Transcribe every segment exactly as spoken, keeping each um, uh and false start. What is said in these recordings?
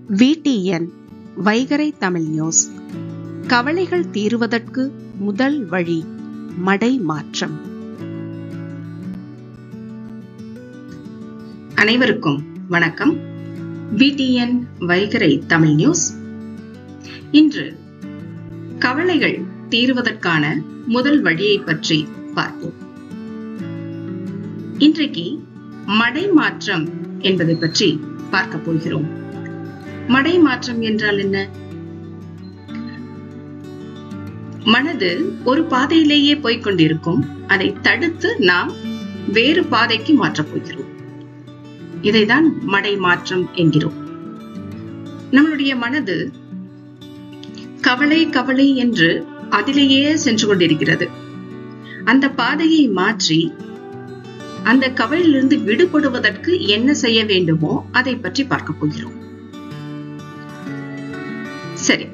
We D N Vaigarai Tamil news. கவலைகள் தீருவதற்கு முதல் வழி மடை மாற்றம். அனைவருக்கும் வணக்கம். V D N Vaigarai Tamil news. இன்று கவலைகள் தீருவதற்கான முதல் வழியை பற்றி பார்ப்போம். இன்றைக்கு மடை மாற்றம் என்பதை பற்றி பார்க்க போகிறோம். மடை மாற்றம் என்றால் என்ன? மனது ஒரு பாதையிலேயே போய்கொண்டிருக்கும், அதை தடுத்து நாம் வேறு பாதைக்கு மாற்றப் போகிறோம். இதைதான் மடை மாற்றம் என்கிறோம். நம்மளுடைய மனது கவலை கவலை என்று அதிலேயே சென்று கொண்டிருக்கிறது. அந்த பாதையை மாற்றி அந்த கவலையிலிருந்து விடுபடுவதற்கு என்ன செய்ய வேண்டுமோ அதை பற்றி பார்க்க போகிறோம். சரி,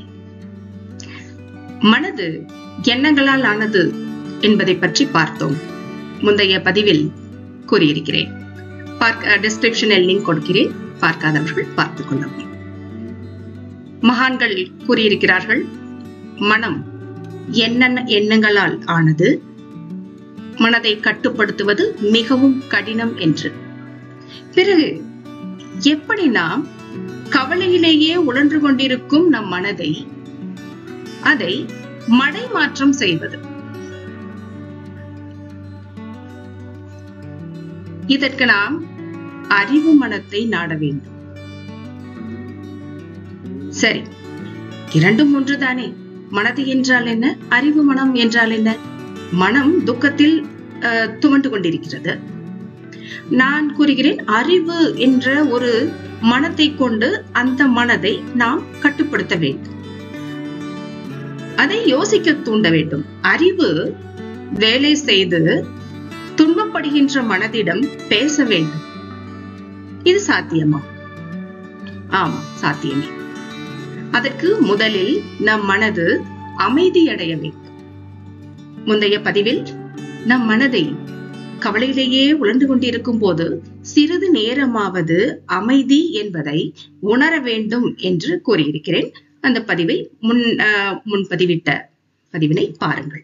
மனது எண்ணங்களால் ஆனது என்பதை பற்றி பார்த்தோம். முந்தைய பதிவில் கூறியிருக்கிறேன். பார்க்க டிஸ்கிரிப்ஷனில் லிங்க் கொடுக்கிறேன், பார்க்காதவர்கள் பார்த்துக் கொள்ளவும். மகான்கள் கூறியிருக்கிறார்கள், மனம் என்ன எண்ணங்களால் ஆனது, மனதை கட்டுப்படுத்துவது மிகவும் கடினம் என்று. பிறகு எப்படி நாம் கவலையிலேயே உழன்று கொண்டிருக்கும் நம் மனதை அதை மடை மாற்றம் செய்வது? இதற்கு நாம் அறிவு மனத்தை நாட வேண்டும். சரி, இரண்டும் ஒன்றுதானே. மனது என்றால் என்ன, அறிவு மனம் என்றால் என்ன? மனம் துக்கத்தில் துவண்டு கொண்டிருக்கிறது. நான் கூறுகிறேன், அறிவு என்ற ஒரு மனத்தை கொண்டு அந்த மனதை நாம் கட்டுப்படுத்த வேண்டும். அதை யோசிக்க தூண்ட வேண்டும். அறிவு வேலை செய்து துன்பப்படுகின்ற மனதிடம் பேச வேண்டும். இது சாத்தியமா? ஆமா, சாத்தியமே. அதற்கு முதலில் நம் மனது அமைதியடைய வேண்டும். முந்தைய பதிவில் நம் மனதை கவலையிலேயே உழந்து கொண்டிருக்கும் போது சிறிது நேரமாவது அமைதி என்பதை உணர வேண்டும் என்று கூறியிருக்கிறேன். அந்த பதிவை முன் முன்பதிவிட்ட பதிவினை பாருங்கள்.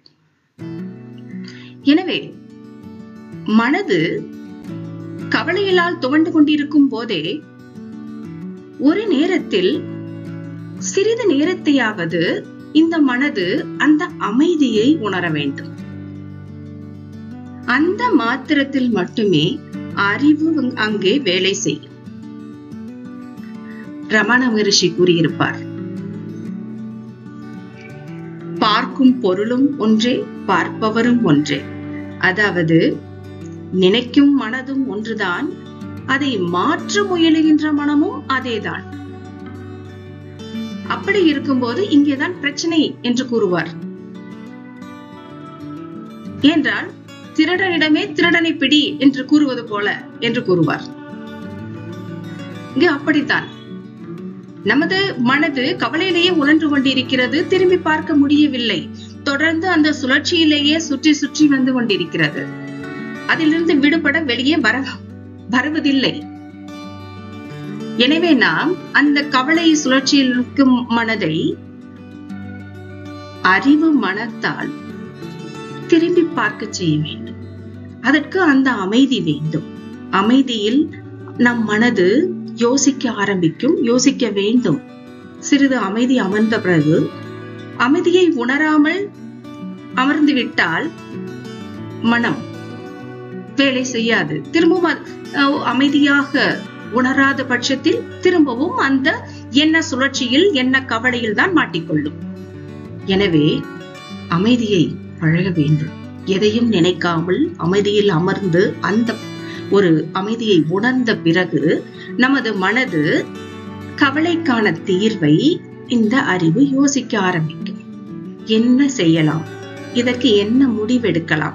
எனவே மனது கவலையிலால் துவண்டு கொண்டிருக்கும் போதே ஒரு நேரத்தில் சிறிது நேரத்தையாவது இந்த மனது அந்த அமைதியை உணர வேண்டும். அந்த மாத்திரத்தில் மட்டுமே அறிவு அங்கே வேலை செய்யும். ரமண மகரிஷி கூறியிருப்பார், பார்க்கும் பொருளும் ஒன்றே, பார்ப்பவரும் ஒன்றே. அதாவது நினைக்கும் மனதும் ஒன்றுதான், அதை மாற்ற முயலுகின்ற மனமும் அதேதான். அப்படி இருக்கும்போது இங்கேதான் பிரச்சனை என்று கூறுவார். என்றால் திருடனிடமே திருடனை பிடி என்று கூறுவது போல என்று கூறுவார். இங்கு அப்படித்தான் நமது மனது கவலையிலேயே உழன்று கொண்டிருக்கிறது. திரும்பி பார்க்க முடியவில்லை. தொடர்ந்து அந்த சுழற்சியிலேயே சுற்றி சுற்றி வந்து கொண்டிருக்கிறது. அதிலிருந்து விடுபட வெளியே வர வருவதில்லை. எனவே நாம் அந்த கவலை சுழற்சியில் இருக்கும் மனதை அறிவு மனத்தால் திரும்பி பார்க்க செய்ய வேண்டும். அதற்கு அந்த அமைதி வேண்டும். அமைதியில் நம் மனது யோசிக்க ஆரம்பிக்கும், யோசிக்க வேண்டும். சிறிது அமைதி அமர்ந்த பிறகு அமைதியை உணராமல் அமர்ந்து விட்டால் மனம் வேலை செய்யாது. திரும்பவும் அமைதியாக உணராத பட்சத்தில் திரும்பவும் அந்த எண்ண சுழற்சியில், எண்ண கவலையில் தான் மாட்டிக்கொள்ளும். எனவே அமைதியை பழக வேண்டும். எதையும் நினைக்காமல் அமைதியில் அமர்ந்து அந்த ஒரு அமைதியை உணர்ந்த பிறகு நமது மனது கவலைக்கான தீர்வை இந்த அறிவு யோசிக்க ஆரம்பிக்கும். என்ன செய்யலாம், இதற்கு என்ன முடிவெடுக்கலாம்,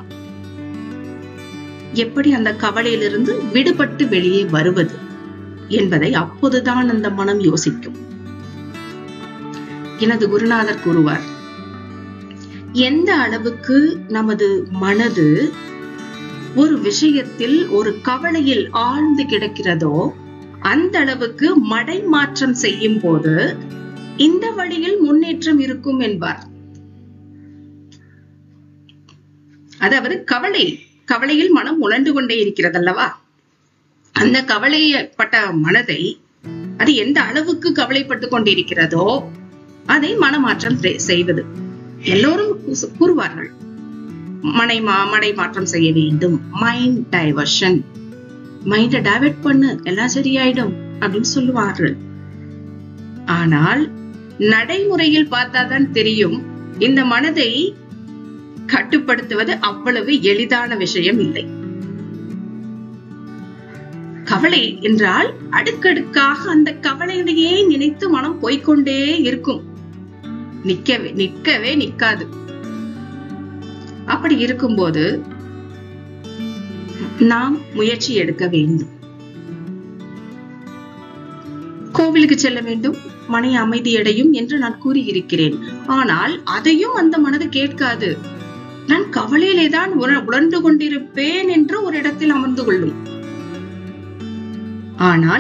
எப்படி அந்த கவலையிலிருந்து விடுபட்டு வெளியே வருவது என்பதை அப்போதுதான் அந்த மனம் யோசிக்கும். எனது குருநாதர் கூறுவார், எந்த அளவுக்கு நமது மனது ஒரு விஷயத்தில் ஒரு கவலையில் ஆழ்ந்து கிடக்கிறதோ அந்த அளவுக்கு மடை மாற்றம் செய்யும் போது இந்த வழியில் முன்னேற்றம் இருக்கும் என்பார். அதாவது கவலை கவலையில் மனம் உழண்டு கொண்டே இருக்கிறது அல்லவா? அந்த கவலைப்பட்ட மனதை அது எந்த அளவுக்கு கவலைப்பட்டு கொண்டிருக்கிறதோ அதை மனமாற்றம் செய்வது. எல்லோரும் கூறுவார்கள், மனை மடை மாற்றம் செய்ய வேண்டும், மைண்ட் டைவர்ஷன், மைண்ட டைவர்ட் பண்ணு, எல்லாம் சரியாயிடும் அப்படின்னு சொல்லுவார்கள். ஆனால் நடைமுறையில் பார்த்தாதான் தெரியும், இந்த மனதை கட்டுப்படுத்துவது அவ்வளவு எளிதான விஷயம் இல்லை. கவலை என்றால் அடுக்கடுக்காக அந்த கவலையிலேயே நினைத்து மனம் போய்கொண்டே இருக்கும். நிக்கவே நிற்கவே நிற்காது. அப்படி இருக்கும்போது நாம் முயற்சி எடுக்க வேண்டும். கோவிலுக்கு செல்ல வேண்டும், மன அமைதியடையும் என்று நான் கூறியிருக்கிறேன். ஆனால் அதையும் அந்த மனது கேட்காது. நான் கவலையிலேதான் உணர்ந்து கொண்டிருப்பேன் என்று ஒரு இடத்தில் அமர்ந்து கொள்ளும். ஆனால்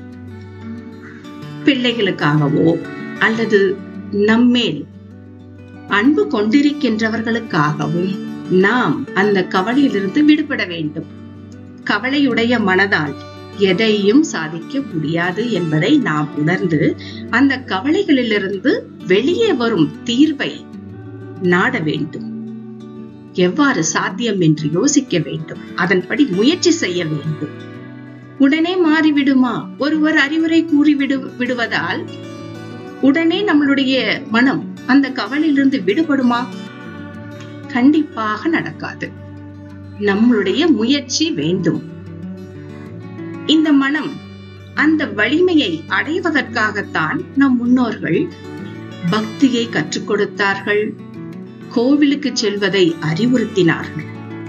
பிள்ளைகளுக்காகவோ அல்லது நம்மேல் அன்பு கொண்டிருக்கின்றவர்களுக்காகவும் நாம் அந்த கவலையிலிருந்து விடுபட வேண்டும். கவலையுடைய மனதால் எதையும் சாதிக்க முடியாது என்பதை நாம் உணர்ந்து அந்த கவலைகளிலிருந்து வெளியே வரும் தீர்வை நாட வேண்டும். எவ்வாறு சாத்தியம் என்று யோசிக்க வேண்டும். அதன்படி முயற்சி செய்ய வேண்டும். உடனே மாறிவிடுமா? ஒருவர் அறிவுரை கூறி விடு விடுவதால் உடனே நம்மளுடைய மனம் அந்த கவலையிலிருந்து விடுபடுமா? கண்டிப்பாக நடக்காது. நம்மளுடைய முயற்சி வேண்டும். இந்த மனம் அந்த வலிமையை அடைவதற்காகத்தான் நம் முன்னோர்கள் பக்தியை கற்றுக் கொடுத்தார்கள், கோவிலுக்கு செல்வதை அறிவுறுத்தினார்கள்.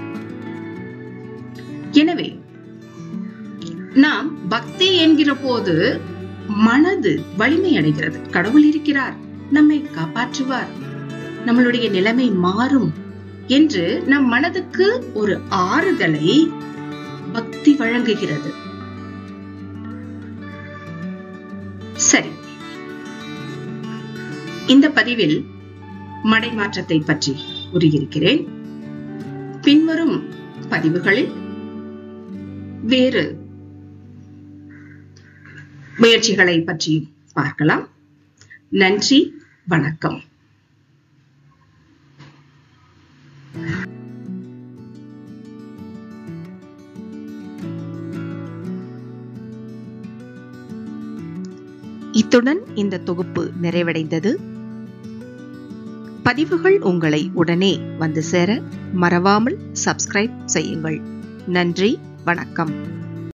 எனவே நாம் பக்தி என்கிற போது மனது வலிமை அடைகிறது. கடவுள் இருக்கிறார், நம்மை காப்பாற்றுவார், நம்மளுடைய நிலைமை மாறும் என்று நம் மனதுக்கு ஒரு ஆறுதலை பக்தி வழங்குகிறது. சரி, இந்த பதிவில் மடை மாற்றத்தை பற்றி கூறியிருக்கிறேன். பின்வரும் பதிவுகளில் வேறு முயற்சிகளை பற்றி பார்க்கலாம். நன்றி, வணக்கம். இத்துடன் இந்த தொகுப்பு நிறைவடைந்தது. பதிவுகள் உங்களை உடனே வந்து சேர மறவாமல் சப்ஸ்கிரைப் செய்யுங்கள். நன்றி, வணக்கம்.